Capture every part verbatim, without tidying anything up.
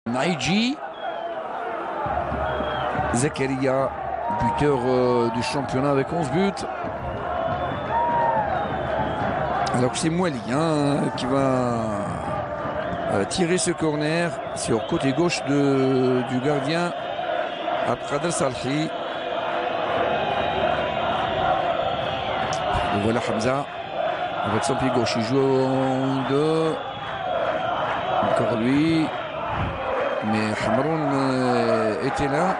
Naïji Zakaria, buteur euh, du championnat avec onze buts. Alors que c'est Mouali hein, qui va euh, tirer ce corner sur côté gauche de, du gardien Abdelkader Salhi. Et voilà Hamza avec son pied gauche. Il joue en deux. Encore lui. Mais Hamroun euh, était là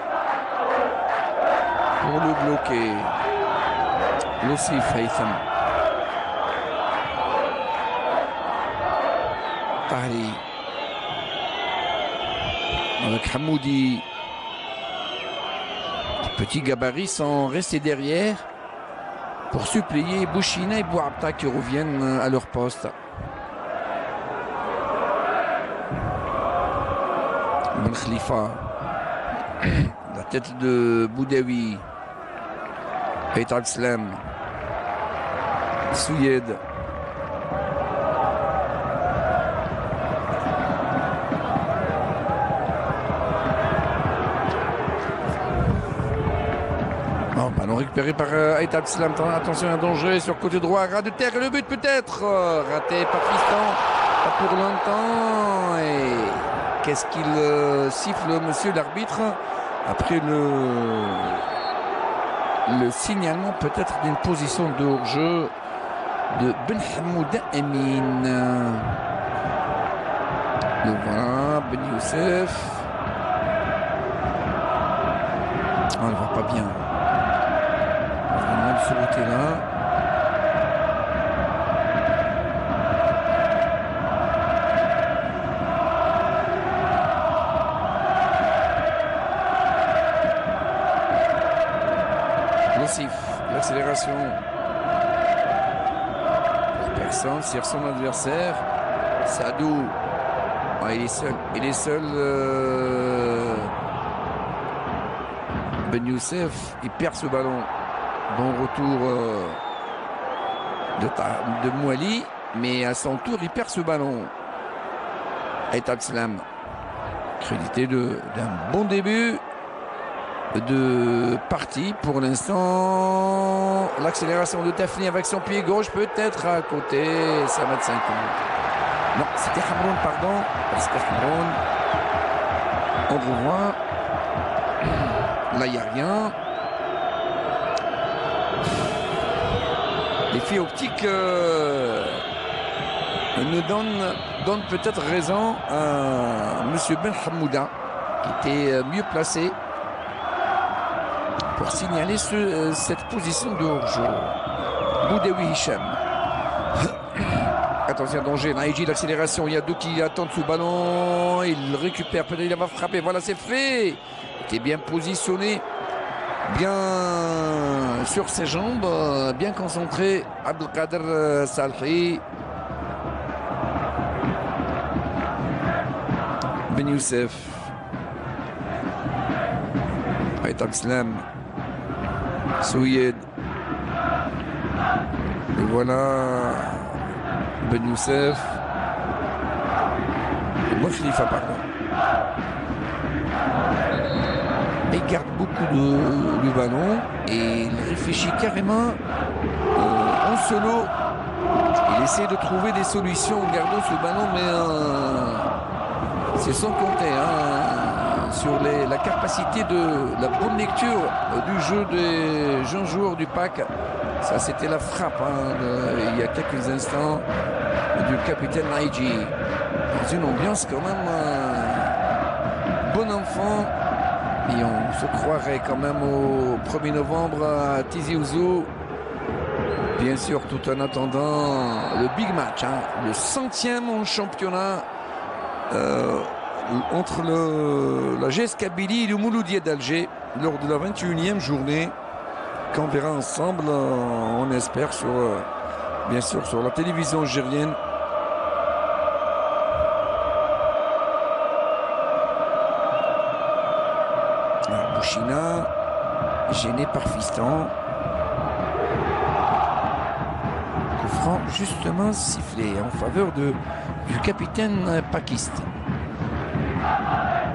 pour le bloquer. L'Ossif Haytham. Tahri. Avec Hamoudi. Petit gabarit sans rester derrière pour suppléer Bouchina et Bouabta qui reviennent à leur poste. Ben Khalifa, la tête de Boudaoui, Beit Al-Slam, Souyed, non, ballon récupéré par Beit Al-Slam. Attention, un danger sur côté droit, ras de terre, le but peut-être raté par Fiston, pas pour longtemps. Et qu'est-ce qu'il euh, siffle, monsieur l'arbitre, après le, le signalement peut-être d'une position de hors-jeu de Ben Hamouda Amin. Le voilà, Ben Youssef. Ah, on ne voit pas bien. Vraiment de ce côté-là. L'accélération pour personne sur son adversaire. Sadou, ah, il est seul, il est seul. Euh... Ben Youssef, il perd ce ballon. Bon retour euh, de, de Mouali, mais à son tour, il perd ce ballon. Beit Al-Slam, crédité d'un bon début de partie pour l'instant. L'accélération de Tafni avec son pied gauche, peut-être à côté, ça va être cinquante. Non, c'était Hamroun, pardon, parce que Hamroun, on revoit. Là, il n'y a rien. L'effet optique euh, nous donne, donne peut-être raison à M. Ben Hamouda, qui était mieux placé pour signaler ce, euh, cette position de hors-jeu. Boudaoui Hicham. Attention, danger. Naïji, l'accélération. Il y a deux qui attendent sous ballon. Il récupère. Peut-être il va frapper. Voilà, c'est fait. Il était bien positionné. Bien sur ses jambes. Bien concentré. Abdelkader Salhi. Ben Youssef. Beit Al-Slam. Souyed. Et voilà Ben Youssef. Ben Khalifa, pardon. Il garde beaucoup de, du ballon et il réfléchit carrément euh, en solo. Il essaie de trouver des solutions en gardant ce ballon, mais euh, c'est sans compter. Hein. Sur les, la capacité de la bonne lecture du jeu des jeunes joueurs du P A C. Ça, c'était la frappe hein, de, il y a quelques instants du capitaine Naïji. Dans une ambiance quand même euh, bon enfant. Et on se croirait quand même au premier novembre à Tizi Ouzou. Bien sûr, tout en attendant le big match, hein, le centième en championnat. Euh, entre le, la G S Kabylie et le Mouloudia d'Alger lors de la vingt et unième journée qu'on verra ensemble, on espère, sur, bien sûr sur la télévision algérienne. Bouchina, gêné par Fiston. Coup franc justement sifflé en faveur de, du capitaine pakiste.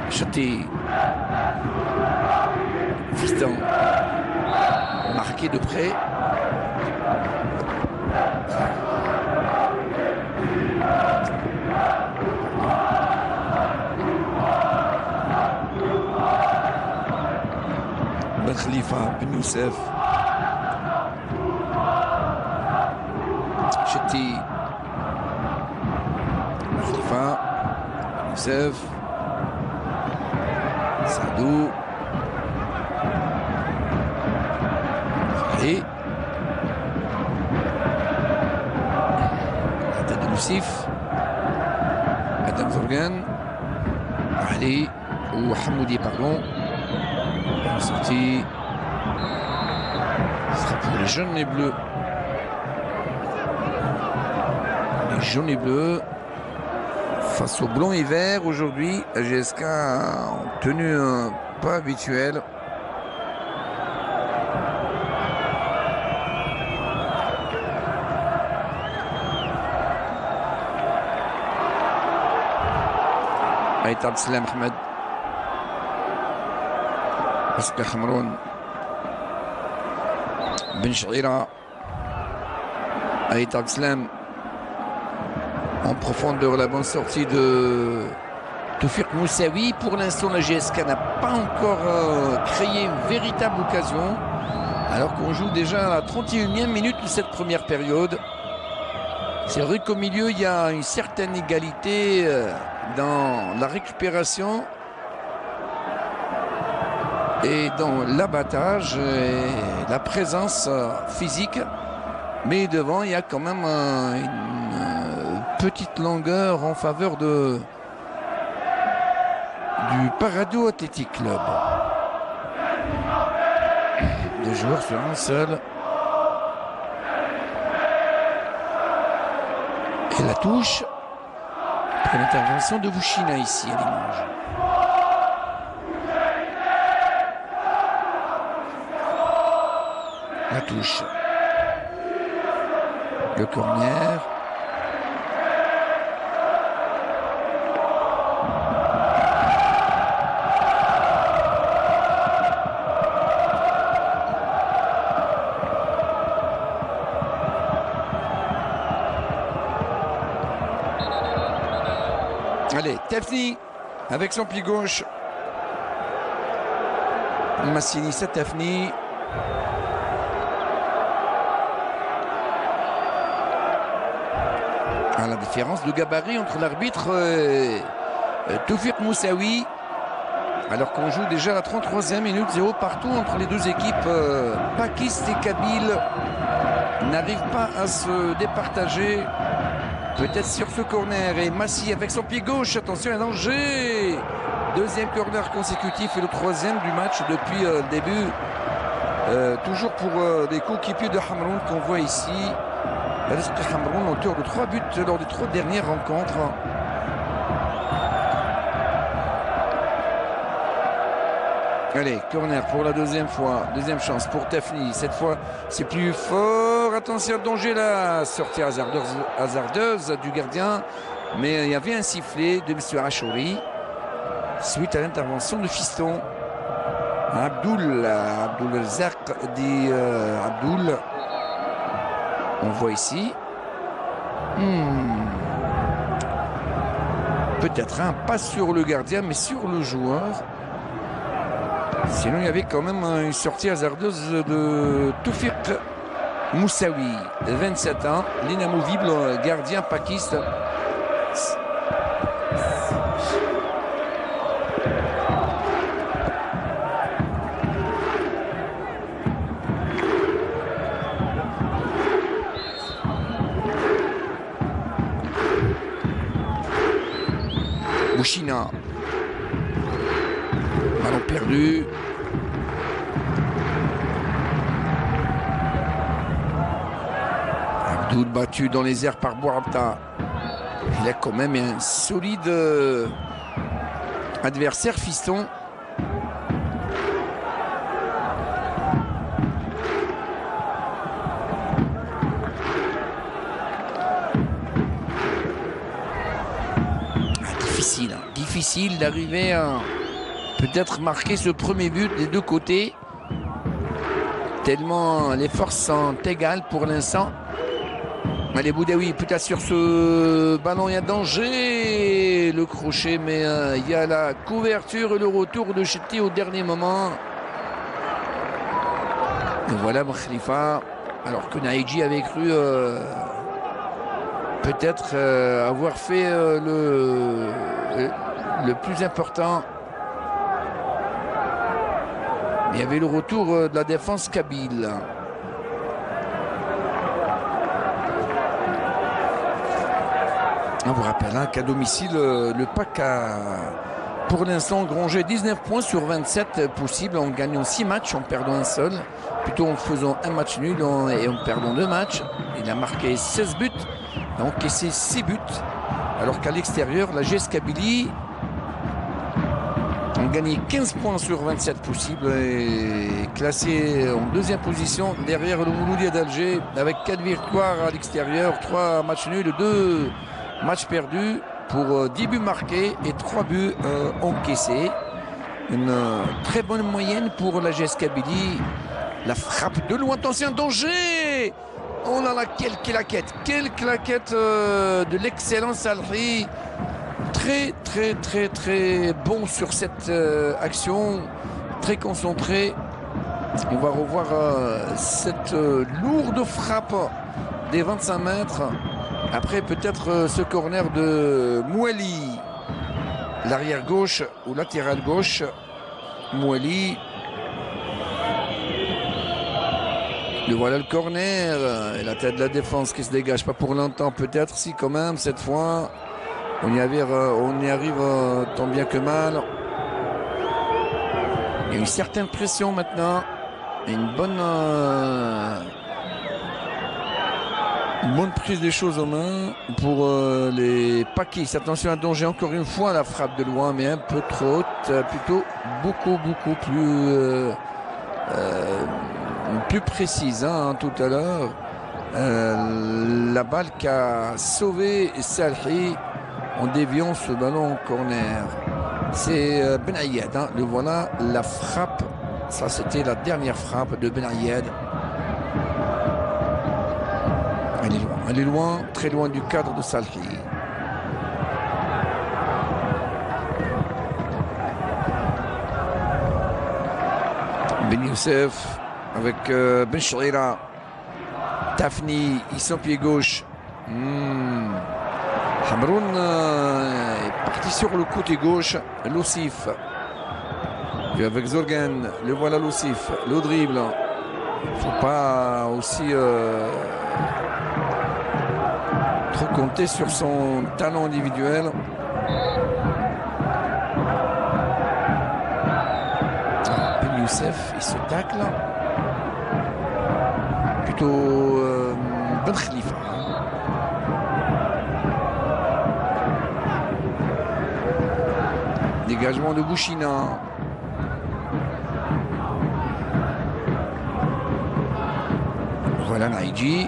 Chaté. Fiston. Marqué de près. Ben Khalifa, Ben Youssef. Chaté. Ben Khalifa. Ben Youssef. Sadou. Et Adam Youssef, Adam Zorgan, Ali ou Hamoudi, pardon. La sortie sera pour les jaunes et bleus. Les jaunes et bleus face aux blancs et verts aujourd'hui. La G S K en tenue euh, pas habituelle. Aït Abdeslam Ahmed, Asper Khamroun, Ben Chouira, Aït Abdeslam en profondeur, la bonne sortie de Toufiq Moussaoui. Pour l'instant, la G S K n'a pas encore euh, créé une véritable occasion, alors qu'on joue déjà à la trente et unième minute de cette première période. C'est vrai qu'au milieu, il y a une certaine égalité euh, dans la récupération et dans l'abattage et la présence euh, physique. Mais devant, il y a quand même euh, une euh, petite longueur en faveur de, du Parado Athletic Club. Deux joueurs sur un seul. Et la touche. Après l'intervention de Vouchina ici à Limoges. La touche. Le corner. Allez, Tafni avec son pied gauche. Massini, c'est Tafni. À la différence de gabarit entre l'arbitre et Toufiq Moussaoui. Alors qu'on joue déjà la trente-troisième minute, zéro partout entre les deux équipes. Euh, Pakiste et Kabyle n'arrivent pas à se départager. Peut-être sur ce corner. Et Massi avec son pied gauche. Attention, un danger. Deuxième corner consécutif et le troisième du match depuis euh, le début. Euh, toujours pour euh, des coéquipiers de Hamroun qu'on voit ici. Hamroun, auteur de trois buts lors des trois dernières rencontres. Allez, corner pour la deuxième fois. Deuxième chance pour Tafni. Cette fois, c'est plus fort. Attention, danger là. Sortie hasardeuse, hasardeuse du gardien. Mais il y avait un sifflet de M. Achouri suite à l'intervention de Fiston. Abdoul, Abdoul Zak dit euh, Abdoul. On voit ici. Hmm. Peut-être un pas sur le gardien, mais sur le joueur. Sinon, il y avait quand même une sortie hasardeuse de Toufiq Moussaoui, vingt-sept ans, l'inamovible gardien pakiste. Vouchina. Ballon perdu. Abdoul battu dans les airs par Bouabta. Il a quand même un solide euh, adversaire, Fiston. Difficile, hein, difficile d'arriver à peut-être marquer ce premier but des deux côtés. Tellement les forces sont égales pour l'instant. Allez, Boudaoui, peut-être sur ce ballon, il y a danger. Le crochet, mais euh, il y a la couverture et le retour de Cheti au dernier moment. Et voilà Khalifa. Alors que Naïdji avait cru euh, peut-être euh, avoir fait euh, le, le, le plus important. Il y avait le retour de la défense kabyle. On vous rappelle hein, qu'à domicile, le P A C a pour l'instant engrangé dix-neuf points sur vingt-sept possibles en gagnant six matchs, en perdant un seul. Plutôt en faisant un match nul et en perdant deux matchs. Il a marqué seize buts, il a encaissé six buts. Alors qu'à l'extérieur, la G S Kabylie a gagné quinze points sur vingt-sept possibles et classé en deuxième position derrière le Mouloudia d'Alger avec quatre victoires à l'extérieur, trois matchs nuls, deux matchs perdus pour dix buts marqués et trois buts euh, encaissés. Une euh, très bonne moyenne pour la G S Kabylie. La frappe de loin, attention, danger! Oh là là, quelle claquette! Quelle claquette euh, de l'excellence Salhi. Très très très très bon sur cette euh, action, très concentré. On va revoir euh, cette euh, lourde frappe des vingt-cinq mètres. Après peut-être euh, ce corner de Mouali, l'arrière gauche ou latéral gauche. Mouali. Le voilà le corner et la tête de la défense qui se dégage pas pour longtemps, peut-être si quand même cette fois. On y arrive, on y arrive tant bien que mal. Il y a une certaine pression maintenant. Et une bonne, euh, une bonne prise des choses en main pour euh, les Pakis. Attention à danger encore une fois la frappe de loin, mais un peu trop haute. Plutôt beaucoup, beaucoup plus, euh, euh, plus précise hein, tout à l'heure. Euh, la balle qui a sauvé Salhi en déviant ce ballon en corner. C'est euh, Ben Ayed, hein. Le voilà, la frappe. Ça, c'était la dernière frappe de Ben Ayed. Elle est loin, elle est loin, très loin du cadre de Salhi. Ben Youssef avec euh, Ben Chouira. Tafni, ils sont pied gauche. Hmm. Hamroun euh, est parti sur le côté gauche. Loussif. Et avec Zorgan, le voilà Loussif. Le dribble. Il ne faut pas aussi euh, trop compter sur son talent individuel. Ben Youssef, il se tacle. Plutôt euh, Ben Khalifa. Dégagement de Bouchina. Voilà Naïdji.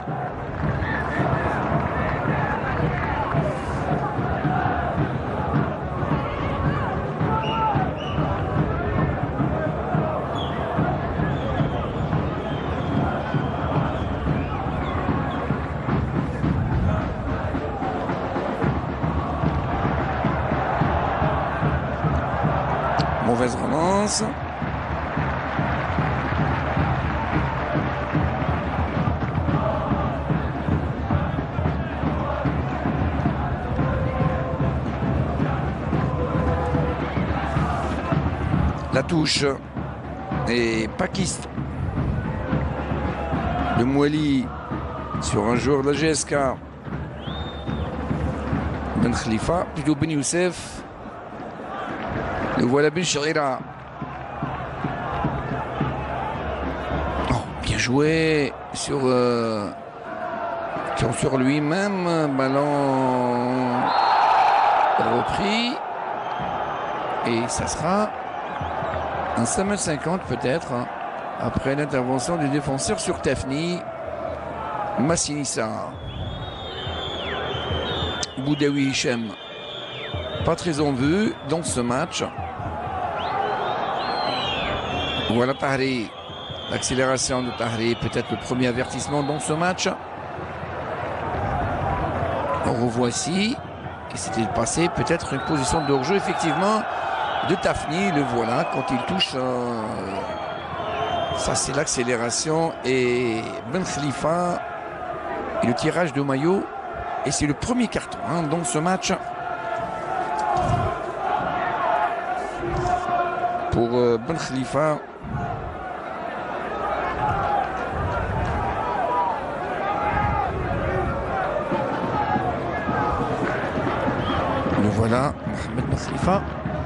Mauvaise relance. La touche. Et Pakistan. De Mouali sur un joueur de la G S K. Ben Khalifa, plutôt Ben Youssef. Le voilà Ben Chouira. Oh, bien joué sur, euh, sur, sur lui-même. Ballon repris. Et ça sera un cinq mètres cinquante peut-être. Hein, après l'intervention du défenseur sur Tafni. Massinissa. Boudaoui Hichem. Pas très en vue dans ce match. Voilà Tahri. L'accélération de Tahri, peut-être le premier avertissement dans ce match. On revoit ici. Et c'était passé peut-être une position de hors-jeu, effectivement, de Tafni. Le voilà quand il touche. Euh, ça, c'est l'accélération. Et Ben Khalifa et le tirage de maillot. Et c'est le premier carton hein, dans ce match. Pour euh, Ben Khalifa. Le voilà, Mohamed Ben Khalifa.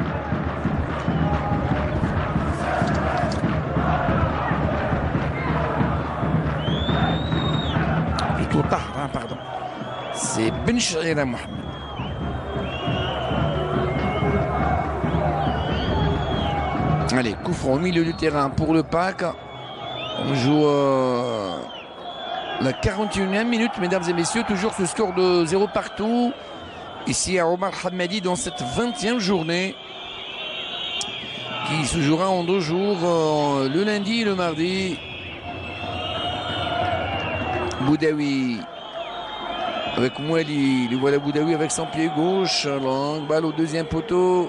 Plutôt tard, hein, pardon. C'est Ben Chirira Mohamed. Allez, coup franc au milieu du terrain pour le P A C. On joue euh, la quarante et unième minute, mesdames et messieurs. Toujours ce score de zéro partout. Ici à Omar Hamadi dans cette vingtième journée qui se jouera en deux jours, euh, le lundi et le mardi. Boudaoui avec Mouali, le voilà Boudaoui avec son pied gauche, longue balle au deuxième poteau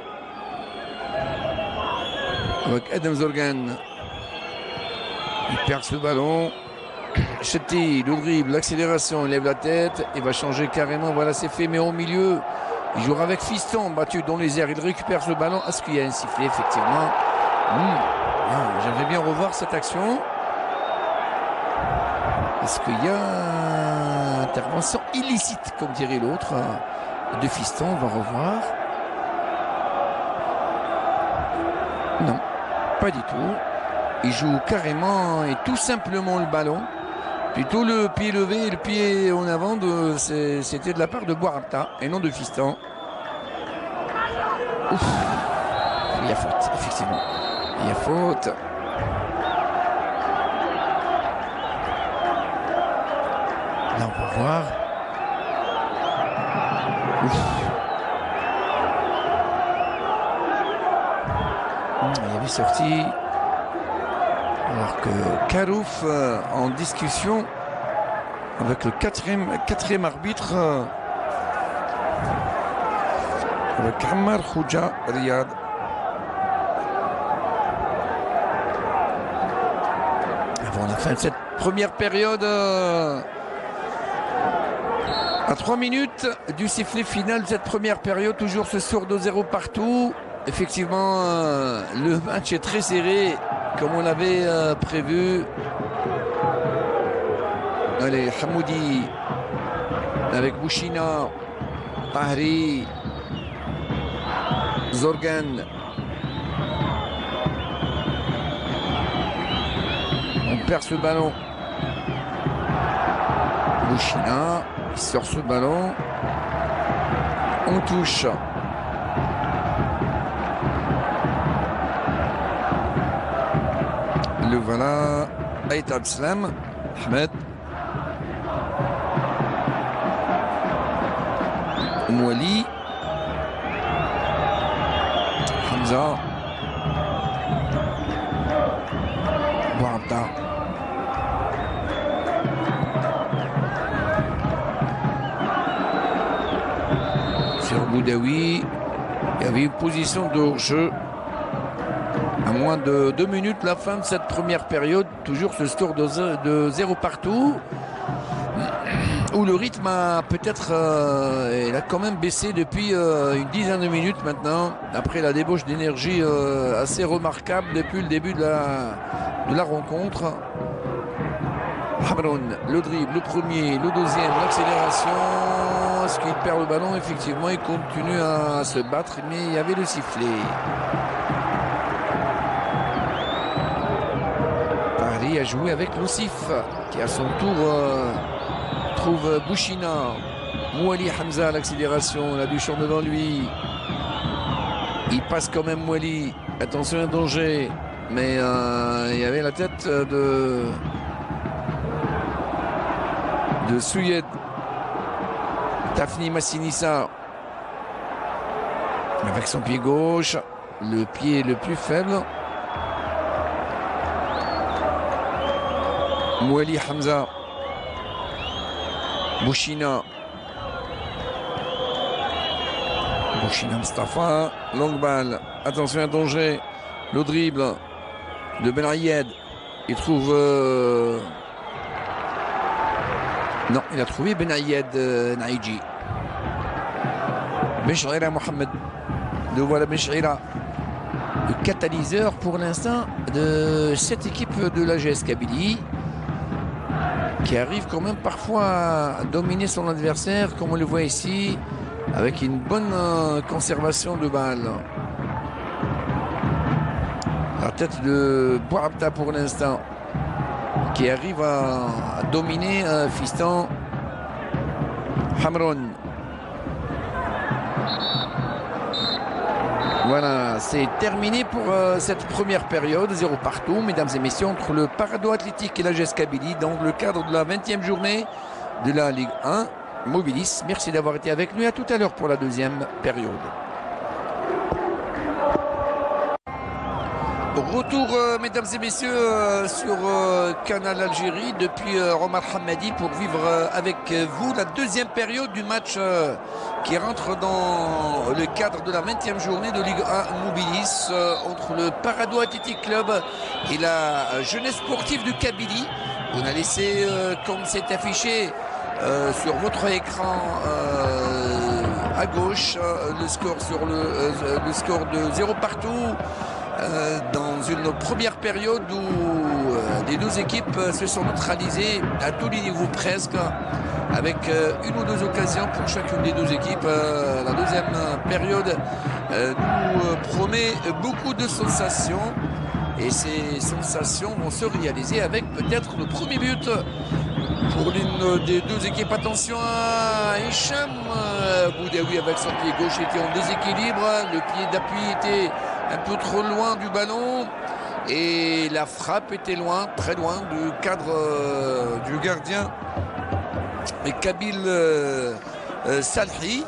avec Adam Zorgan. Il perd ce ballon. Chetty, le dribble, l'accélération, il lève la tête, il va changer carrément, voilà c'est fait, mais au milieu, il jouera avec Fiston, battu dans les airs, il récupère ce ballon. Est-ce qu'il y a un sifflet, effectivement? mmh. ah, J'aimerais bien revoir cette action. Est-ce qu'il y a intervention illicite, comme dirait l'autre, de Fiston? On va revoir. Non, pas du tout. Il joue carrément et tout simplement le ballon. Plutôt le pied levé et le pied en avant, c'était de la part de Boarapta et non de Fiston. Ouf. Il y a faute, effectivement. Il y a faute. Là, on va voir. Ouf. Il y avait sorti. Alors que Karouf euh, en discussion avec le quatrième, quatrième arbitre euh, avec Ammar Khouja Riyad. Avant la fin de cette première période, euh, à trois minutes du sifflet final de cette première période, toujours ce score de zéro partout. Effectivement, euh, le match est très serré. Comme on l'avait euh, prévu. Allez, Hamoudi avec Bouchina, Tahri, Zorgan. On perd ce ballon. Bouchina, il sort ce ballon. On touche. Le voilà, Aït Abslam, Ahmed, Mouali, Hamza, Boarapta. Sur Boudaoui, il y avait une position de hors-jeu. À moins de deux minutes, la fin de cette première période, toujours ce score de zéro partout, où le rythme a peut-être, euh, il a quand même baissé depuis euh, une dizaine de minutes maintenant, après la débauche d'énergie euh, assez remarquable depuis le début de la, de la rencontre. Hamroun, le dribble, le premier, le deuxième, l'accélération. Est-ce qu'il perd le ballon? Effectivement, il continue à se battre, mais il y avait le sifflet. A joué avec Loussif qui à son tour euh, trouve Bouchina. Mouali Hamza à l'accélération, la Duchamp devant lui, il passe quand même Mouali, attention un danger, mais euh, il y avait la tête de de Souyed. Tafni Massinissa avec son pied gauche, le pied le plus faible. Mouali Hamza. Bouchina. Bouchina Mustafa. Longue balle. Attention à danger. Le dribble de Ben Ayed. Il trouve... Euh... Non, il a trouvé Ben Ayed euh, Naïji. Benchaïra Mohamed. Le voilà Benchaïra. Le catalyseur pour l'instant de cette équipe de l'A G S Kabylie, qui arrive quand même parfois à dominer son adversaire, comme on le voit ici, avec une bonne conservation de balle. La tête de Bouabta pour l'instant, qui arrive à dominer un fiston Hamron. Voilà, c'est terminé pour euh, cette première période, zéro partout, mesdames et messieurs, entre le Parado Athlétique et l'A G S Kabylie, dans le cadre de la vingtième journée de la Ligue un Mobilis. Merci d'avoir été avec nous et à tout à l'heure pour la deuxième période. Retour, euh, mesdames et messieurs, euh, sur euh, Canal Algérie depuis euh, Omar Hamadi pour vivre euh, avec vous la deuxième période du match euh, qui rentre dans le cadre de la vingtième journée de Ligue un Mobilis euh, entre le Parado Athletic Club et la jeunesse sportive du Kabylie. On a laissé, euh, comme c'est affiché euh, sur votre écran euh, à gauche, euh, le score sur le, euh, le score de zéro partout. Euh, dans une première période où euh, les deux équipes euh, se sont neutralisées à tous les niveaux presque, avec euh, une ou deux occasions pour chacune des deux équipes. Euh, la deuxième période euh, nous euh, promet beaucoup de sensations et ces sensations vont se réaliser avec peut-être le premier but pour l'une des deux équipes. Attention à Hicham euh, Boudaoui avec son pied gauche était en déséquilibre, le pied d'appui était un peu trop loin du ballon et la frappe était loin, très loin du cadre euh, du gardien et Kabil euh, euh, Salhi,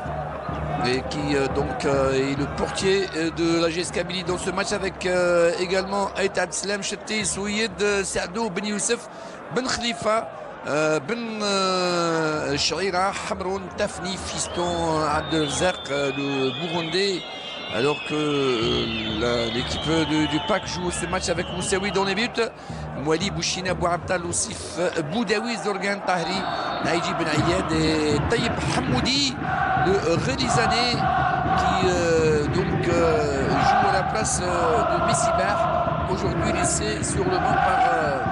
et qui euh, donc euh, est le portier de l'A G S Kabylie dans ce match, avec euh, également Aïtad Slem, Chetti, Souïd, Saadou, Ben Youssef, Ben Khalifa, euh, Ben euh, Chaïra, Hamroun, Tafni, Fiston, Abdelzak, euh, le Burundais. Alors que euh, l'équipe du P A C joue ce match avec Moussaoui dans les buts. Mouali, Bouchina, Bouabta, Loussif, Boudaoui, Zorgan, Tahri, Naïji Ben Ayed et Taïb Hamoudi, le Relizane, qui euh, donc euh, joue à la place euh, de Messibar, aujourd'hui laissé sur le banc par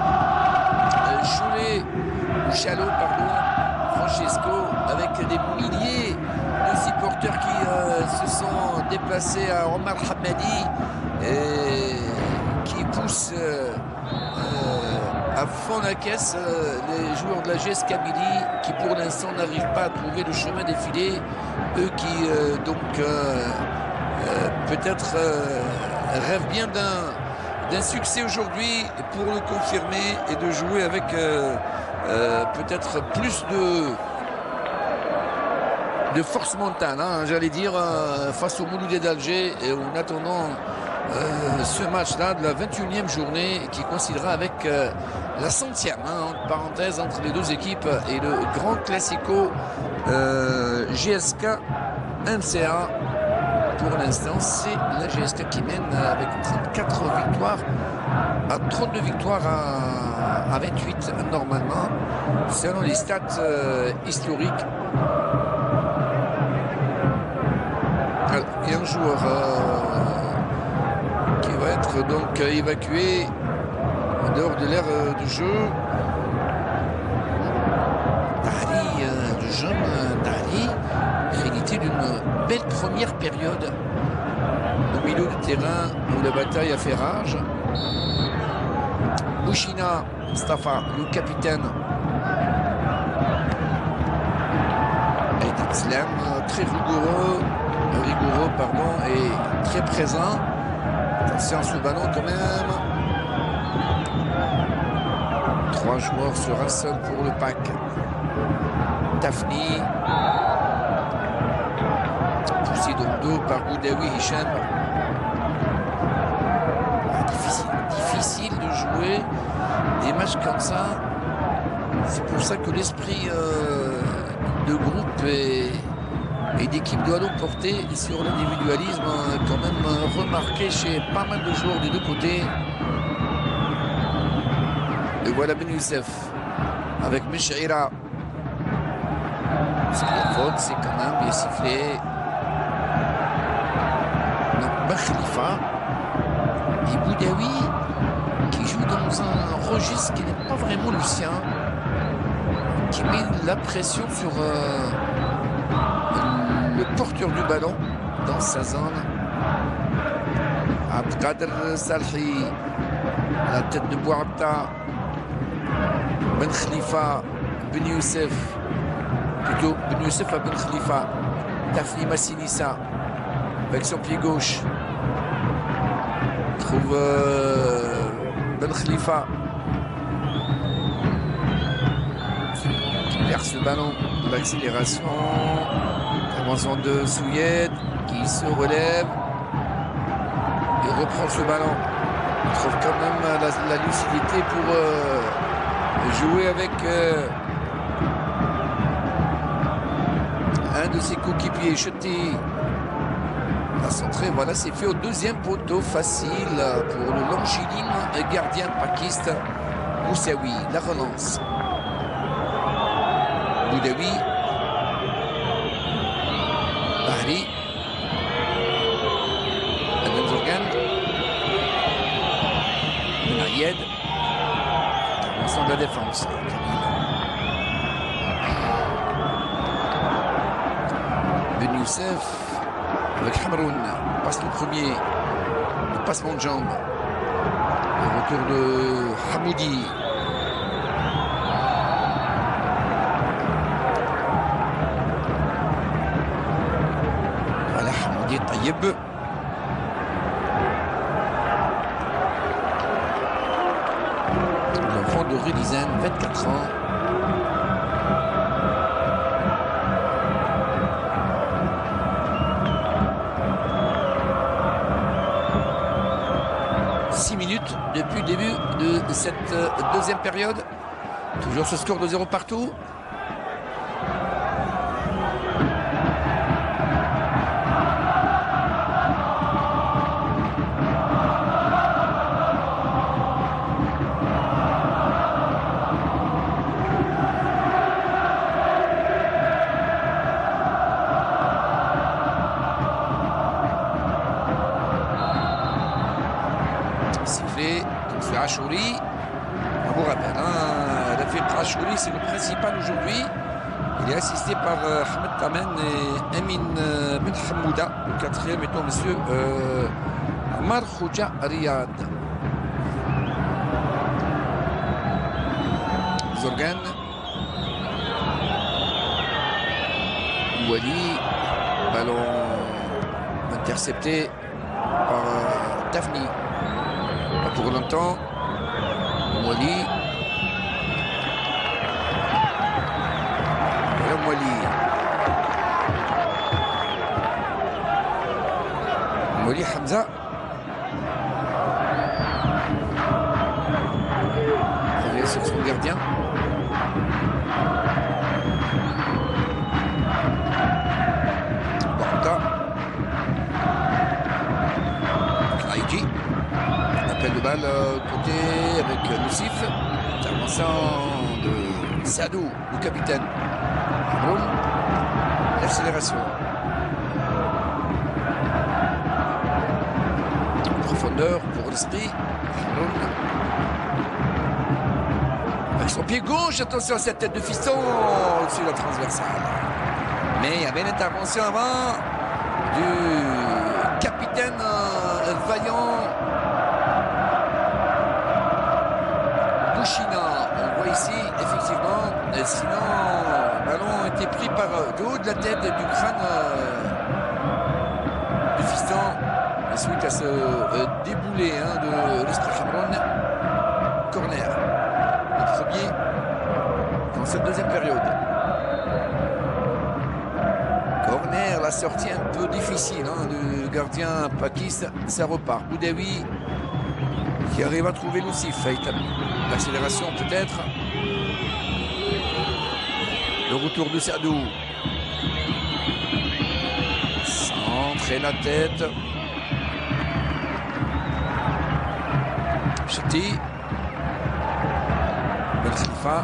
euh, Choulet, ou Chalot, pardon, Francesco, avec des milliers de supporters qui euh, se sont déplacés à Omar Hamadi et qui poussent euh, euh, à fond la caisse euh, les joueurs de la G S Kabylie, qui pour l'instant n'arrivent pas à trouver le chemin défilé, eux qui euh, donc euh, euh, peut-être euh, rêvent bien d'un d'un succès aujourd'hui pour le confirmer et de jouer avec euh, euh, peut-être plus de de force mentale, hein, j'allais dire, euh, face au Mouloudé d'Alger, et en attendant euh, ce match-là de la vingt et unième journée qui coïncidera avec euh, la centième, hein, entre parenthèses, entre les deux équipes, et le grand classico euh, G S K M C A. Pour l'instant, c'est la G S K qui mène avec trente-quatre victoires à trente-deux victoires à, à vingt-huit normalement, selon les stats euh, historiques. Il y a un joueur euh, qui va être donc évacué en dehors de l'aire euh, de jeu. Dari, euh, le jeune Dari, crédité d'une belle première période au milieu du terrain où la bataille a fait rage. Bouchina Mustafa, le capitaine. Et Slam, très rigoureux. rigoureux pardon, et très présent. Attention à ce ballon quand même. Trois joueurs sur un seul pour le P A C. Tafni, poussé dans le dos par Boudaoui Hicham. Ah, difficile, difficile difficile de jouer des matchs comme ça. C'est pour ça que l'esprit euh, de groupe et, et d'équipe doit l'emporter sur l'individualisme, quand même remarqué chez pas mal de joueurs des deux côtés. Et voilà Ben Youssef avec Mechira. C'est la faute, c'est quand même bien sifflé. Non, Ben Khalifa et Boudaoui qui joue dans un registre qui n'est pas vraiment le sien, qui met la pression sur euh, le porteur du ballon dans sa zone. Abdelkader Salhi, la tête de Bouabda. Ben Khalifa, Ben Youssef, plutôt Ben Youssef à Ben Khalifa. Tafni Massinissa avec son pied gauche. Trouve euh, Ben Khalifa qui perce le ballon de l'accélération. Intervention de Souyed qui se relève et reprend ce ballon. Il trouve quand même la, la lucidité pour euh, jouer avec euh, un de ses coéquipiers. Jeté la centrée, voilà, c'est fait au deuxième poteau, facile pour le longiligne gardien pakiste Moussaoui. La relance. Boudaoui. Bahri. Adam Zorgan. Benayed. Intervention de la défense. Ben Youssef avec Hamroun, passe le premier, le passement de jambes, le retour de Hamoudi. Voilà Hamoudi Taïeb. L'enfant de Rudizan, vingt-quatre ans. Minutes depuis le début de cette deuxième période. Toujours ce score de zéro partout. Achouri, on vous rappelle, hein, Rafik Achouri, c'est le principal aujourd'hui. Il est assisté par euh, Ahmed Tamen et Amin euh, Ben Hamouda, le quatrième étant monsieur euh, Amar Khouja Riyad. Zorgan, Wali, ballon intercepté par euh, Tafni. Pas pour longtemps. Wali. Voilà Wali. Wali Hamza. Revient sur son gardien. Borta. Knaïki. Appel de balle côté avec Lucif. Intervention de Sadou, le capitaine. Hamroun. L'accélération. Profondeur pour l'esprit. Hamroun. Avec son pied gauche, attention à cette tête de fiston au-dessus de la transversale. Mais il y avait une intervention avant du capitaine euh, vaillant Bouchina. On voit ici, effectivement, et sinon, le ballon a été pris par le haut de la tête et du crâne euh, du fiston. Et suite à ce euh, déboulé hein, de l'Esprit Hamroun, corner. Le premier dans cette deuxième période. Corner, la sortie un peu difficile hein, du gardien Pakis, ça repart. Boudaoui qui arrive à trouver l'Oussif. L'accélération peut-être. Le retour de Sadou. Centre et la tête. Cheti. Ben Khalifa.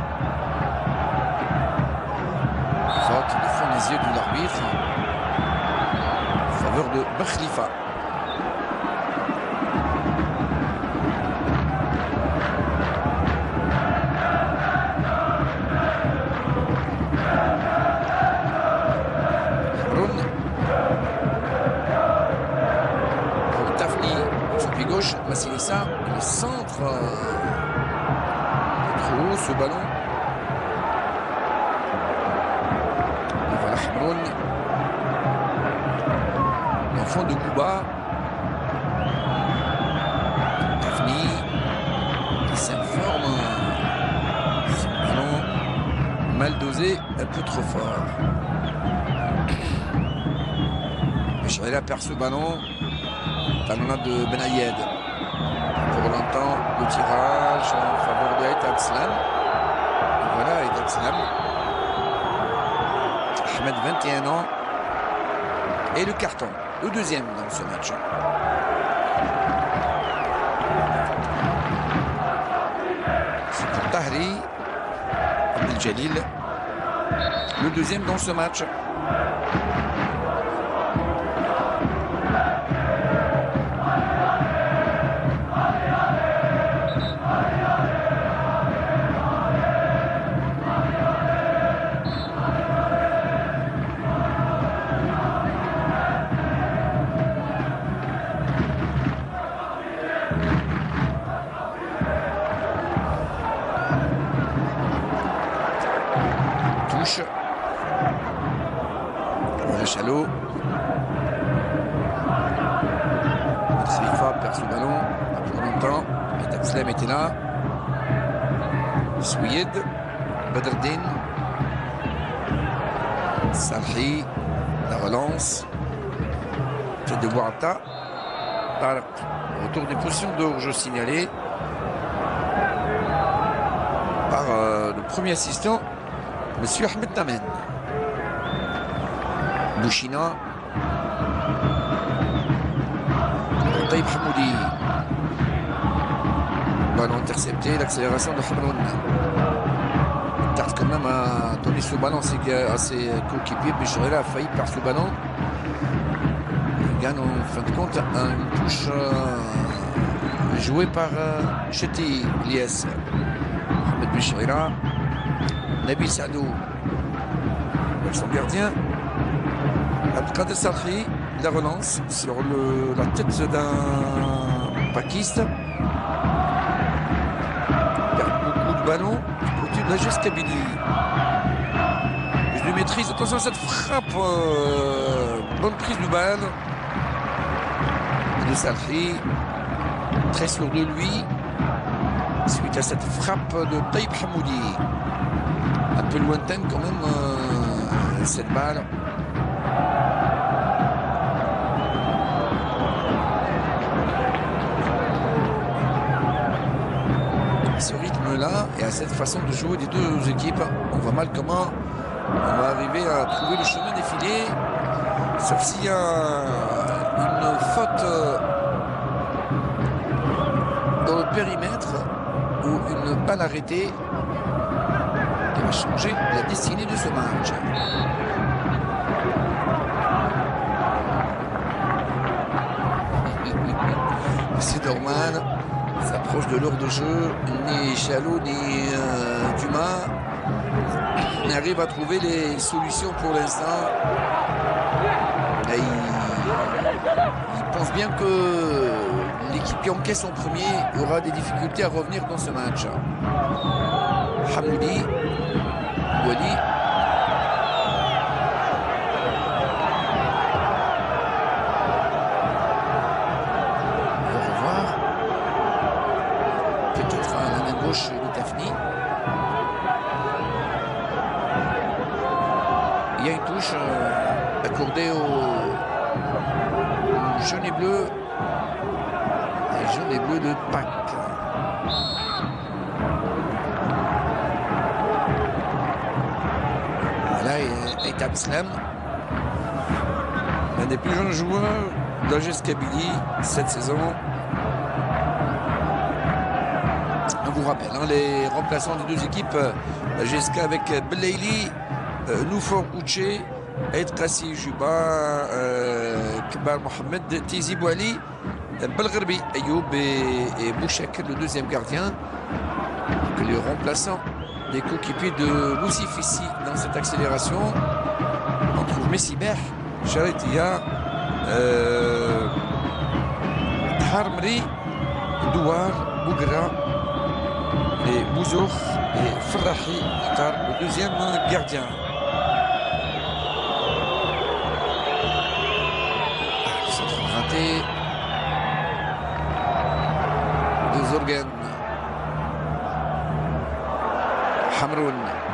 Faute devant les yeux de l'arbitre. En faveur de Ben Khalifa. Massilissa, le centre euh, trop haut ce ballon. Et voilà Hamroun. L'enfant de Gouba. Tafni qui s'informe. Ce ballon mal dosé, un peu trop fort. Michel perd ce ballon. Talonnade de Benayed. Pour longtemps, le tirage en faveur de Aït Abslam. Voilà, Aït Abslam. Ahmed, vingt et un ans. Et le carton, le deuxième dans ce match. C'est pour Tahri Abdel Jalil. Le deuxième dans ce match. Voilà Chalot. Khalifa perd ce ballon pour longtemps. Et Abslam était là. Souid. Badreddin. Salhi. La relance. Tête de Bourata. Retour des positions de jeu signalé par euh, le premier assistant. Monsieur Ahmed Tamen. Bouchina. Taïb Hamoudi. Ballon intercepté, l'accélération de Hamroun. Il tarde quand même à donner ce ballon à ses coéquipiers. Béchirela a failli perdre ce ballon. Il gagne en fin de compte une touche euh, jouée par euh, Cheti Lies. Ahmed Béchirela. Nabil Sadou, son gardien. Abdelkader Salhi, la relance sur le, la tête d'un Pakiste. Il perd beaucoup de ballons. Côté de la Jusqu'Abidi. Je le maîtrise. Attention à cette frappe. Euh, bonne prise du ballon de Salhi. Très sûr de lui. Suite à cette frappe de Taïb Hamoudi. Un peu lointaine quand même euh, cette balle. À ce rythme-là et à cette façon de jouer des deux équipes, on voit mal comment on va arriver à trouver le chemin défilé. Sauf s'il y a une faute dans le périmètre ou une balle arrêtée qui va changer la destinée de ce match. C'est normal, s'approche de l'heure de jeu. Ni Chalot ni euh, Dumas n'arrivent à trouver les solutions pour l'instant. Il, il pense bien que l'équipe qui encaisse en premier aura des difficultés à revenir dans ce match. Hamoudi, Wali. On va revoir. Peut-être à la main gauche de Tafni. Il y a une touche euh, accordée au jaune et bleu. jaune et bleu de Pâques. Voilà, et Eitan Slam, l'un des plus jeunes joueurs d'A G S Kabylie cette saison. On vous rappelle hein, les remplaçants des deux équipes, G S K avec Belaili, euh, Noufor Ouché, Aïd Kassi Juba, euh, Kbar Mohamed, Tizi Bouali, Belgherbi Ayoub et, et Bouchek, le deuxième gardien. Que les remplaçants des coéquipiers de Moussif ici dans cette accélération. On trouve Messiber, Charetia, euh, Harmri, Douar, Bougra, et Bouzour et Ferrahi, le deuxième gardien. Centre raté de Zorgan. Hamroun.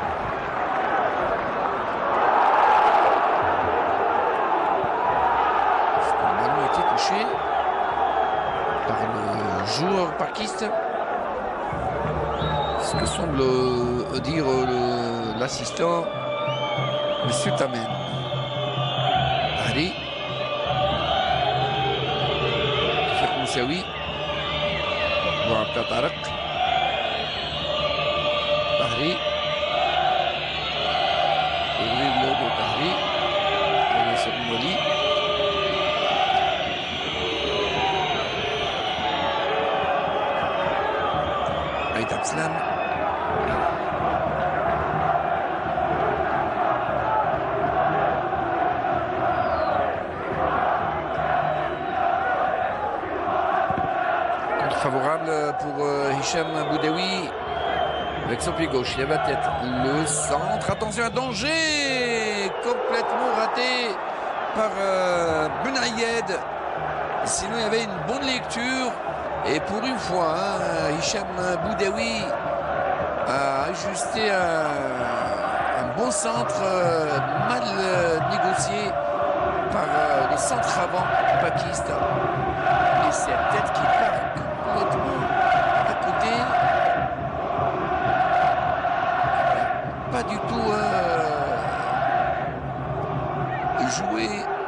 Le ballon a été touché par le joueur parquiste. Ce que semble dire l'assistant M. Tamen. Ali. Cheikh Moussaoui. Bouabda Tarak. Tahri. Dribble de Tahri. Nasser Mouali. Eitan Slam. Favorable pour euh, Hicham Boudaoui avec son pied gauche, il lève la tête, le centre, attention, un danger complètement raté par euh, Benayed. Sinon il y avait une bonne lecture et pour une fois hein, Hicham Boudaoui a ajusté un, un bon centre euh, mal euh, négocié par euh, les centres avant paquistes et cette tête qui part complètement à côté, pas du tout euh, joué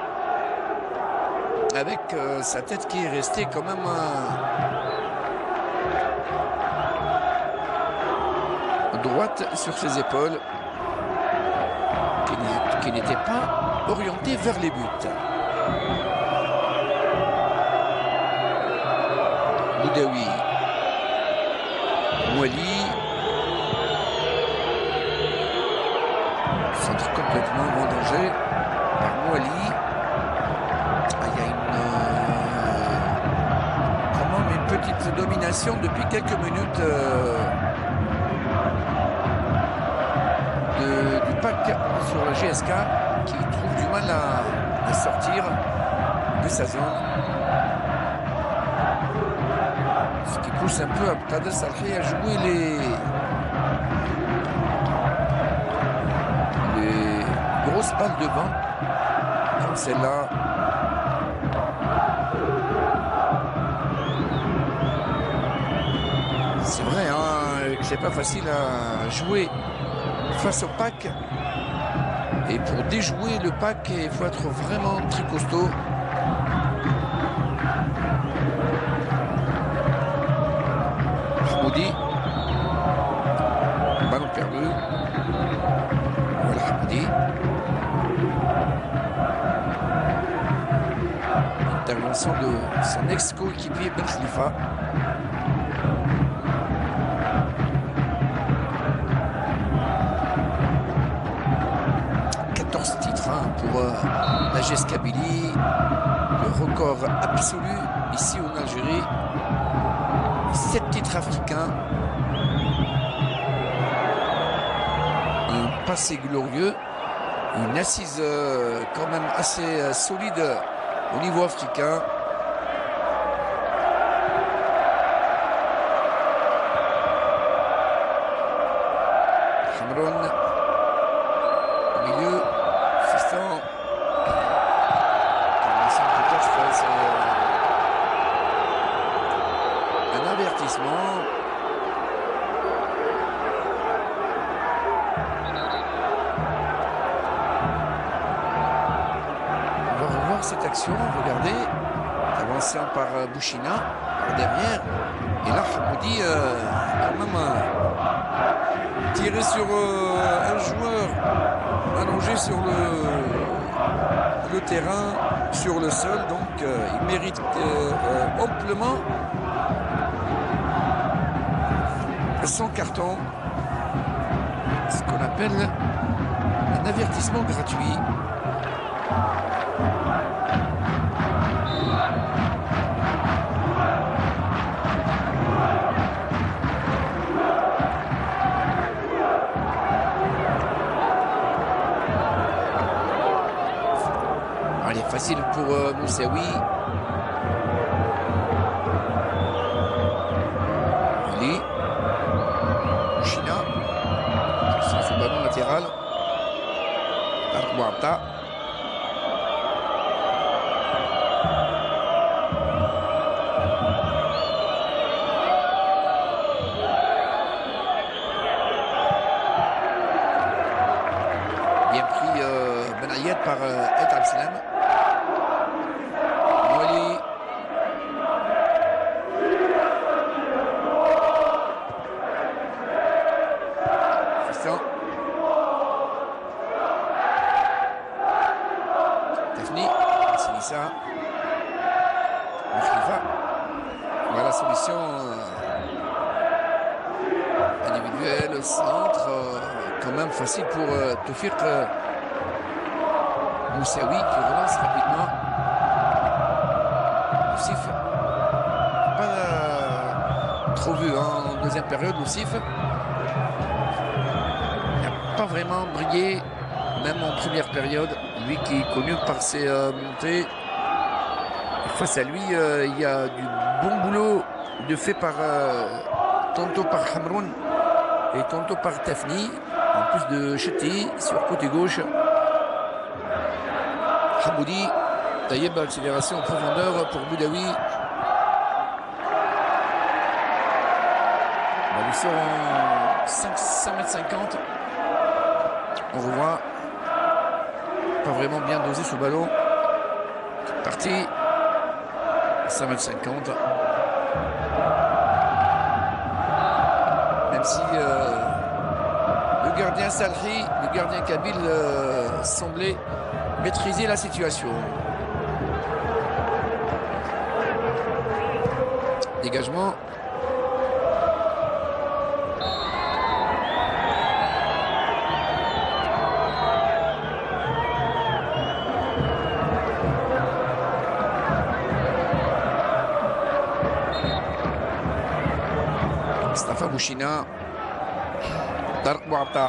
avec euh, sa tête qui est restée quand même euh, droite sur ses épaules, qui n'était pas orientée vers les buts. Boudaoui, Mouali, centre complètement vendangé par Mouali. Ah, il y a une, euh, quand même une petite domination depuis quelques minutes euh, de, du pack sur le G S K qui trouve du mal à, à sortir de sa zone. Ce qui pousse un peu Abdelkader Salhi à jouer les, les grosses balles devant, comme celle-là. C'est vrai hein, que c'est pas facile à jouer face au pack. Et pour déjouer le pack, il faut être vraiment très costaud. Mahmoudi, ballon perdu. Voilà Hamdi. Intervention de son ex-coéquipier Ben Khalifa. quatorze titres hein, pour euh, la G S Kabylie, le record absolu ici en Algérie. sept titres africains, un passé glorieux, une assise euh, quand même assez euh, solide au niveau africain. Hamroun au milieu, Fiston. cette action. Regardez, avancé par euh, Bouchina, par derrière. Et là, Hamoudi, euh, quand même, euh, tiré sur euh, un joueur allongé sur le, le terrain, sur le sol. Donc, euh, il mérite euh, euh, amplement son carton. Ce qu'on appelle un avertissement gratuit. Allez, facile pour euh, Moussaoui. Ali. China. C'est ce ballon latéral. Bouabta. Bien pris euh, Benayed par euh, Ed Absalem. Mouali. Fiston. Tafni. Sinissa. Khalifa. Voilà la solution euh, individuelle, centre, euh, quand même facile pour euh, Toufiq euh, Moussaoui qui relance rapidement. Moussif, pas euh, trop vu hein, en deuxième période. Moussif n'a pas vraiment brillé, même en première période. Lui qui est connu par ses euh, montées. Et face à lui, euh, il y a du bon boulot de fait par euh, tantôt par Hamroun et tantôt par Tafni, en plus de Cheti sur côté gauche. Hamoudi, Taïeb, accélération en profondeur pour Boudaoui. On lui sort en cinq mètres cinquante. On revoit. Pas vraiment bien dosé ce ballon. Parti. cinq mètres cinquante. Même si euh, le gardien Salhi, le gardien Kabyle euh, semblait maîtriser la situation. Dégagement. Mustafa Bouchina. Tarek Bouabta.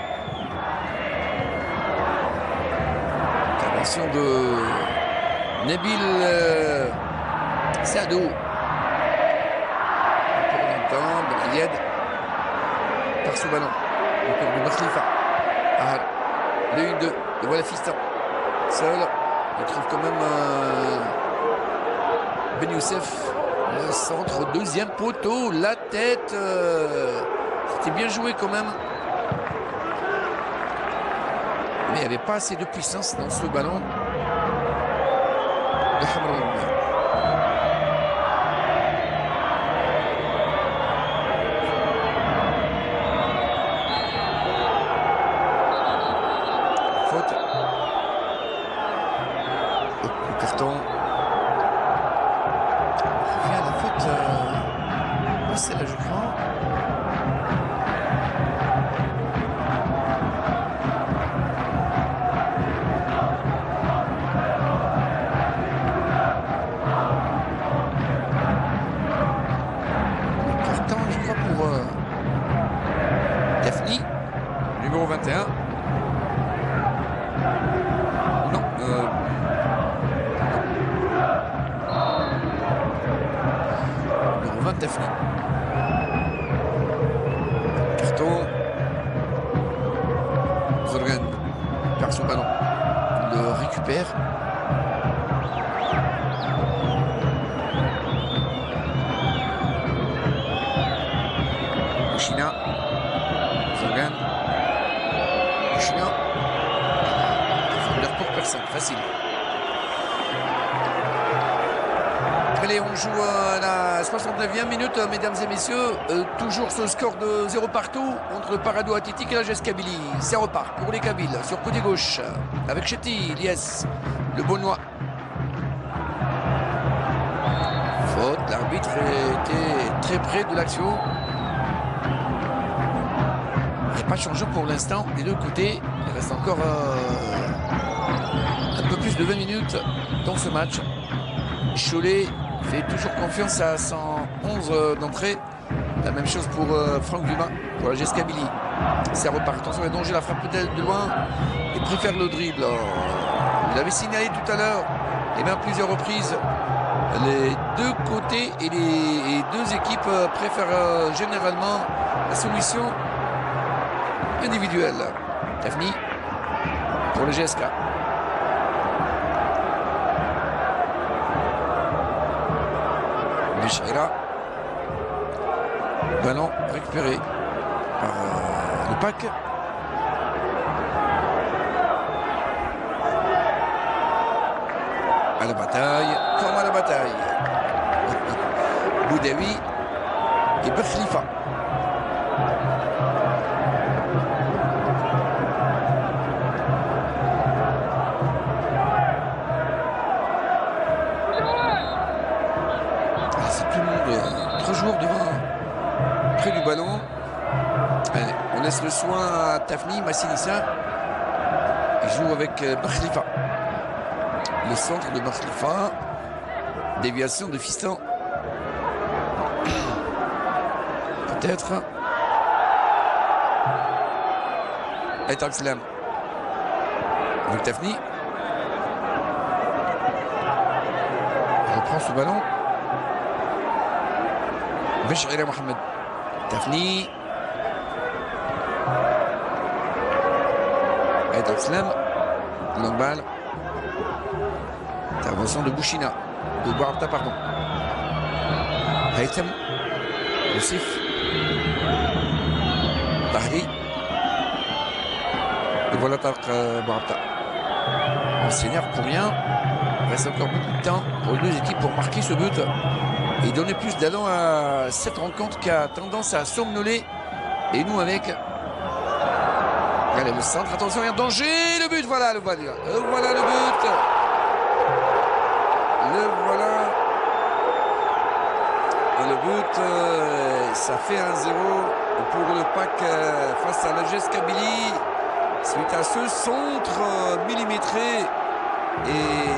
Intervention de Nabil euh, Sadou. Pour longtemps, Benayed. Par ce ballon. Autour de Khalifa. Ah, le un deux. Le voilà Fiston. Seul. Il trouve quand même euh, Ben Youssef. Le centre, deuxième poteau, la tête. Euh, C'était bien joué quand même. Mais il n'y avait pas assez de puissance dans ce ballon de Hamroun. Faute. Le carton. C'est là, je crois. Carton, je crois, pour euh, Tafni, numéro vingt et un. Non. Euh, numéro vingt, Tafni. Zorgan perd son ballon, il le récupère. China, Zorgan, China, pour personne, facile. Allez, on joue à la soixante-neuvième minute, mesdames et messieurs. Euh, toujours ce score de zéro partout entre le Parado Athletic et la G S Kabylie. Ça repart pour les Kabyles sur côté gauche avec Chetty, Lies, le Beaunois. Faute, l'arbitre était très près de l'action. Il n'y a pas de changement pour l'instant des deux côtés. Il reste encore euh, un peu plus de vingt minutes dans ce match. Cholet fait toujours confiance à cent onze d'entrée. La même chose pour euh, Franck Dumas, pour la G S Kabylie. Ça repart. Attention, les dangers, la frappe peut-être de loin. Il préfère le dribble. Il l'avait signalé tout à l'heure, et même à plusieurs reprises. Les deux côtés et les deux équipes préfèrent euh, généralement la solution individuelle. Tafni pour le G S K. Bichira. Ballon récupéré par euh, le pack. À la bataille, comme à la bataille. Boudaoui et Bkhlifa. C'est tout le monde, euh, trois joueurs devant, près du ballon. Allez, on laisse le soin à Tafni, Massinissa. Il joue avec euh, Bkhlifa. Le centre de Bkhlifa. Déviation de Fiston. Peut-être. Et Taxlam. Avec Tafni. Il reprend ce ballon. Bichira Mohamed. Tafni. Et Taxlam. Longue balle. Intervention de Bouchina. De Boarta, pardon. Haytham. Youssef. Bahri. Et voilà Tarq Boarta. On s'énerve pour rien. Il reste encore beaucoup de temps pour les deux équipes pour marquer ce but et donner plus d'allant à cette rencontre qui a tendance à somnoler. Et nous avec. Allez, le centre, attention, il y a un danger. Le but, voilà, le voilà. Le voilà le but. Le voilà. Et le but, euh, ça fait un zéro pour le pack euh, face à la G S Kabylie. Suite à ce centre euh, millimétré. Et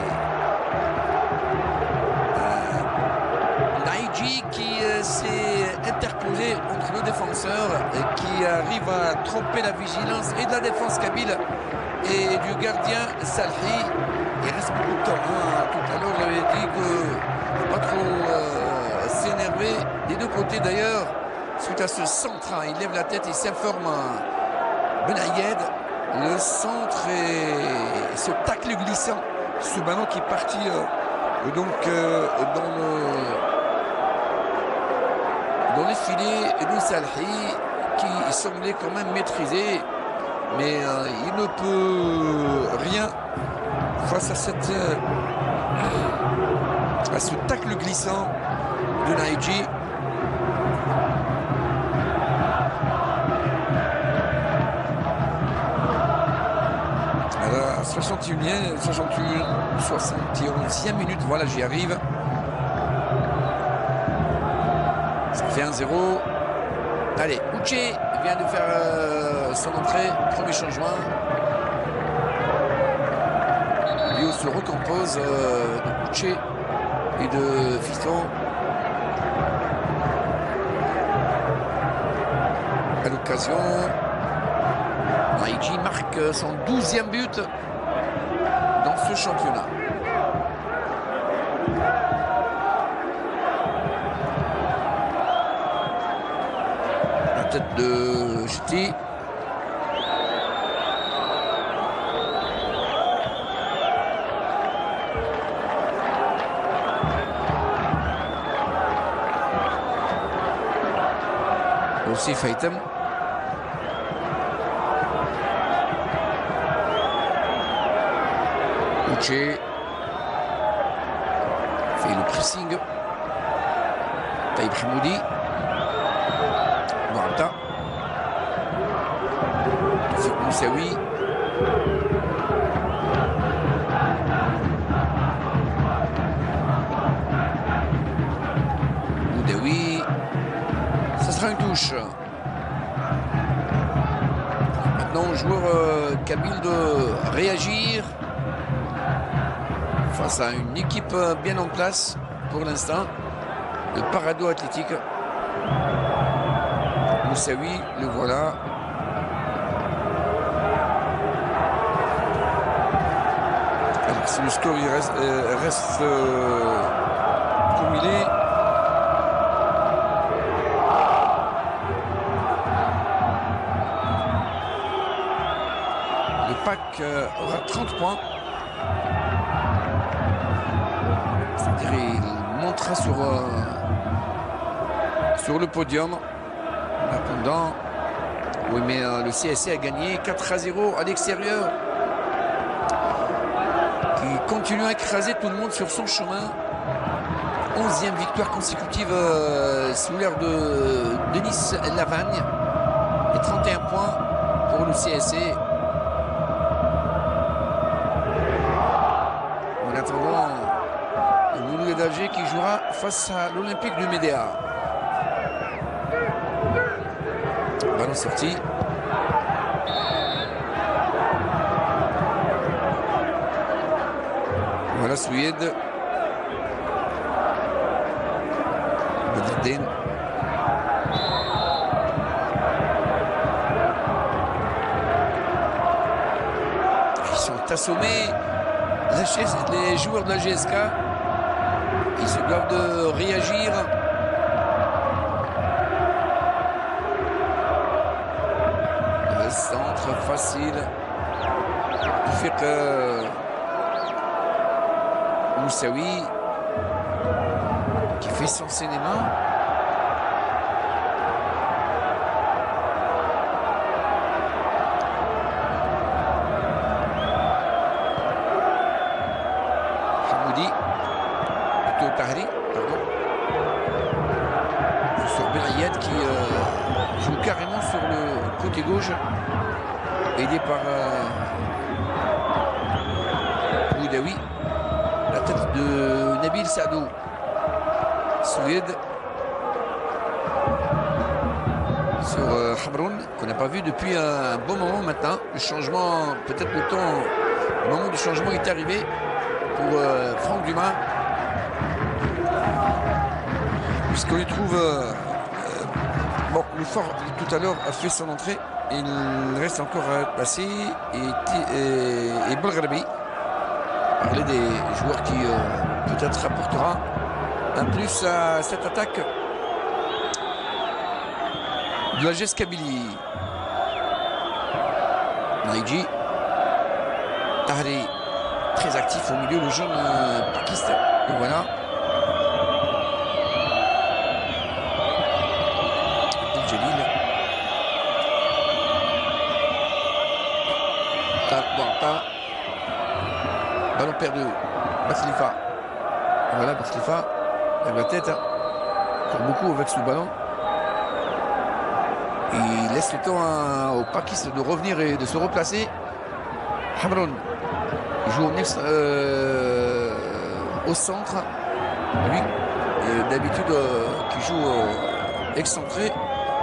euh, Naïdji qui euh, s'est interposé entre le défenseur et qui arrive à tromper la vigilance et de la défense kabyle et du gardien Salhi. Il reste beaucoup de temps. Hein. Tout à l'heure, j'avais dit que pas trop euh, s'énerver des deux côtés d'ailleurs. Suite à ce centre, hein, il lève la tête et s'informe. Benayed, le centre et ce tacle glissant, ce ballon qui est parti euh, donc euh, dans le dans les filets de Salhi qui semblait quand même maîtrisé, mais euh, il ne peut rien face à cette euh, à ce tacle glissant de Naïdji. soixante et unième, soixante et onzième minute, voilà, j'y arrive. Ça fait un zéro. Allez, Uche vient de faire euh, son entrée, premier changement. Bio se recompose euh, de Uche et de Fiston. À l'occasion, Naïdji marque son douzième but dans ce championnat. La tête de Ch'ti. Aussi Haytham. Uche fait le pressing. Taïb Hamoudi. Mourata. Tofik Moussaoui. Boudaoui. Ça sera une touche. Maintenant, au joueur euh, Kabyle de réagir face à une équipe bien en place pour l'instant. Le Parado Athlétique. Moussaoui, le voilà. Alors, si le score il reste, euh, reste euh, comme il est. Le P A C euh, aura trente points. C'est-à-dire il montera sur, euh, sur le podium. En attendant, oui, mais euh, le C S C a gagné quatre à zéro à l'extérieur. Qui continue à écraser tout le monde sur son chemin. onzième victoire consécutive euh, sous l'ère de Denis Lavagne. Et trente et un points pour le C S C. En attendant, le Mouloudia d'Alger qui jouera face à l'Olympique du Médéa. Ballon sorti. Voilà Suède. Bedreddine. Ils sont assommés. Les joueurs de la G S K. Ils se doivent de réagir. Le centre facile. Du fait que Moussaoui qui fait son cinéma. Hamoudi, plutôt Tahri, pardon. Sur Berayed qui euh, joue carrément sur le côté gauche, aidé par euh, Boudaoui. La tête de Nabil Sadou. Suède sur euh, Hamroun, qu'on n'a pas vu depuis un bon moment maintenant. Le changement, peut-être le temps, le moment du changement est arrivé pour euh, Franck Dumas. Puisqu'on y trouve... Euh, euh, bon, le fort tout à l'heure a fait son entrée. Il reste encore à passer. Et, et, et Belgrabi. Parler des joueurs qui euh, peut-être rapportera un plus à cette attaque de la G S Kabylie. Naïdji. Tahri, très actif au milieu, le jeune euh, Pakistan. Et voilà. Abdel-Jalil. Bon, ballon perdu. Bakhlifa. Voilà, Bakhlifa. Avec la tête. Hein. Encore beaucoup avec ce ballon. Il laisse le temps hein, au Pakistan de revenir et de se replacer. Hamroun. Il joue euh, au centre. Lui, euh, d'habitude, euh, qui joue euh, excentré.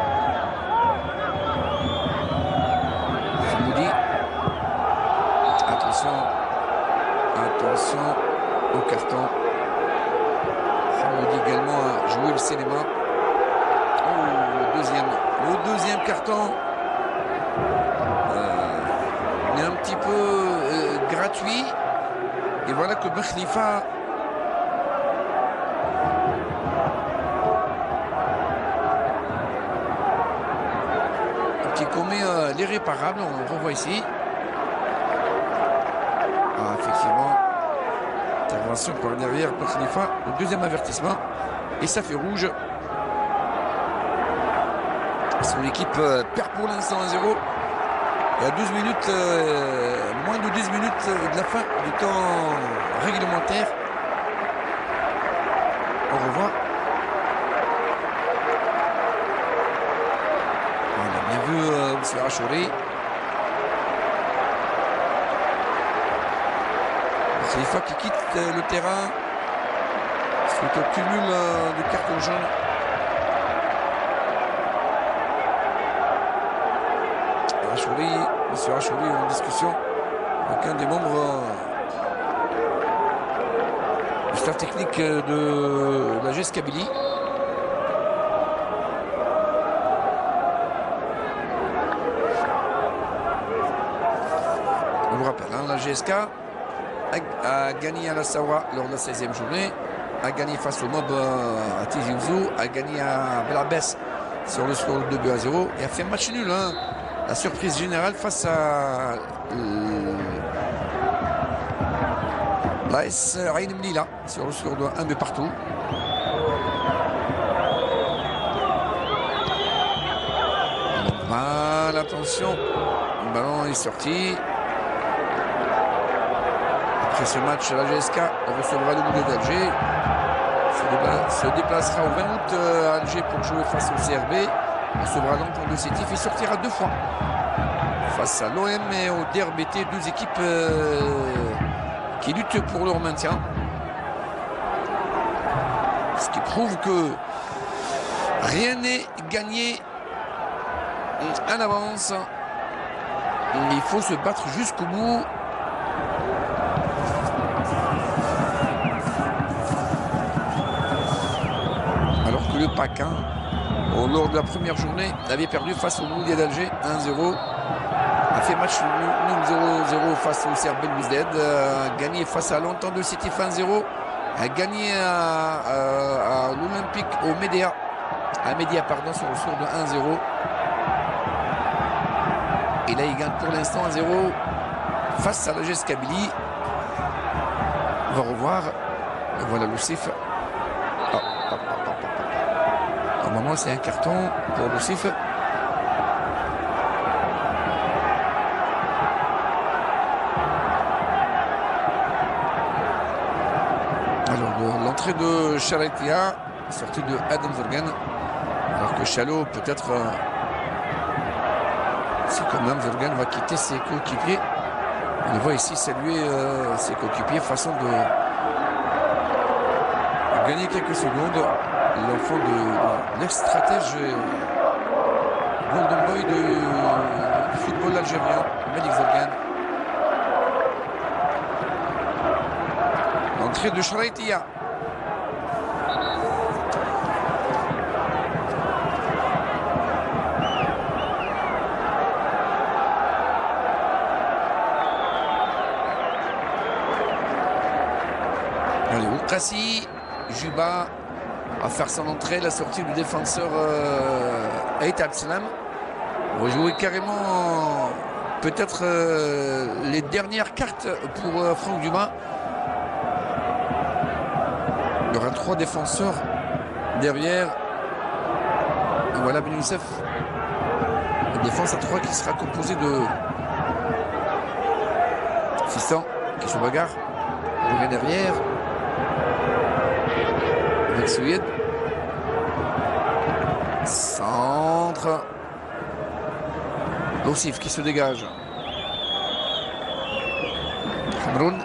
Hamoudi. Attention. Attention au carton. Hamoudi également a joué le cinéma. Oh, le deuxième. Le deuxième carton. Euh, il est un petit peu euh, gratuit. Et voilà que Bakhlifa qui commet euh, l'irréparable. On le revoit ici. Ah, effectivement. Intervention par derrière Bakhlifa. Le deuxième avertissement. Et ça fait rouge. Son équipe euh, perd pour l'instant un zéro. Et à douze minutes, euh, moins de dix minutes de la fin du temps réglementaire. Au revoir. Voilà, bien vu, euh, M. Achouri. C'est Ifa qui quitte euh, le terrain suite au cumul euh, de cartons jaunes. Achouri, M. Achouri en discussion avec un des membres euh, du staff technique de la G S Kabylie. On vous rappelle, hein, la G S K a, a gagné à la Sawa lors de la seizième journée, a gagné face au Mob euh, à Tizi Ouzou, a gagné à Belabès sur le score de deux buts à zéro et a fait un match nul. Hein. La surprise générale face à euh, l'A S Ain Mlila sur le score de un but partout. Mal, attention, le ballon est sorti. Après ce match, la G S K recevra le Moulet d'Alger. Se déplacera au vingt août à Alger pour jouer face au C R B. Recevra l'Entente de Sétif et sortira deux fois face à l'O M et au D R B T, deux équipes euh, qui luttent pour leur maintien. Ce qui prouve que rien n'est gagné en avance. Il faut se battre jusqu'au bout. Alors que le Paquin, lors de la première journée, avait perdu face au Moulier d'Alger un zéro. A fait match nul zéro zéro face au C R B Louis-Ded. A gagné face à l'Entente de Sétif un zéro. A gagné à, à, à l'Olympique au Média. À Média, pardon, sur le score de un zéro. Et là, il gagne pour l'instant un zéro face à la G S Kabylie. On va revoir. Et voilà le Cif. Oh, oh, oh, oh, oh. Au moment, c'est un carton pour le Cif. Alors, l'entrée de Charaitia, sortie de Adam Zurgan. Alors que Chalot, peut-être. Euh, c'est quand même Zurgan va quitter ses coéquipiers. On le voit ici saluer euh, ses coéquipiers, façon de, de gagner quelques secondes. L'enfant de, de l'ex-stratège Golden Boy de, du football algérien, Malik Zurgan. L'entrée de Charaitia. Kassi, Juba va faire son entrée, la sortie du défenseur euh, Ait Absalam. On va jouer carrément peut-être euh, les dernières cartes pour euh, Franck Dumas. Il y aura trois défenseurs derrière. Et voilà Ben Youssef. La défense à trois qui sera composée de Fissan qui se bagarre. On revient derrière. Avec Souyed. Centre. Lossif qui se dégage. Hamroun.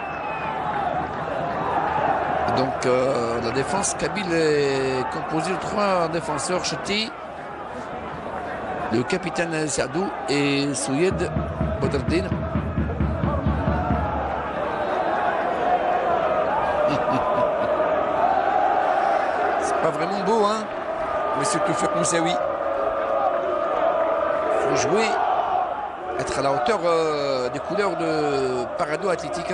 Donc euh, la défense kabyle est composée de trois défenseurs. Cheti, le capitaine Saadou et Souyed Bodardine. Pas vraiment beau, hein, monsieur Toufek Moussaoui. Il faut jouer, être à la hauteur euh, des couleurs de Parado Athletic.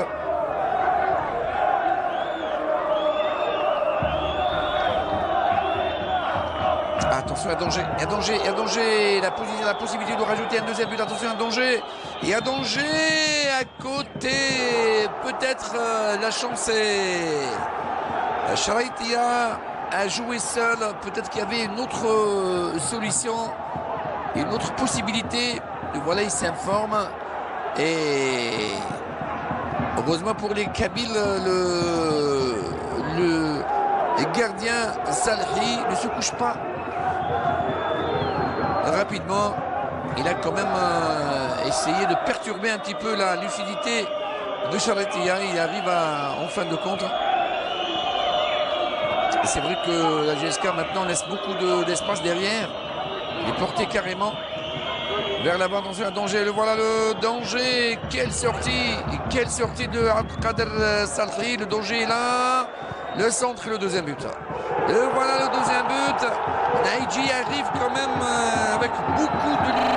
Attention, il y a danger, il y a danger, il y a danger. La, position, la possibilité de rajouter un deuxième but. Attention, il y a danger. Il y a danger à côté. Peut-être euh, la chance est. Charaitia a joué seul, peut-être qu'il y avait une autre euh, solution, une autre possibilité. Et voilà, il s'informe. Et heureusement pour les Kabyles, le, le, Et gardien Salhi ne se couche pas. Rapidement, il a quand même euh, essayé de perturber un petit peu la lucidité de Charretia. Il arrive à, en fin de compte. C'est vrai que la G S K maintenant laisse beaucoup d'espace de, derrière. Il est porté carrément vers l'avant. Attention à danger. Le voilà le danger. Quelle sortie. Quelle sortie de Abdelkader Salhi. Le danger est là. Le centre et le deuxième but. Et voilà le deuxième but. Naïdji arrive quand même avec beaucoup de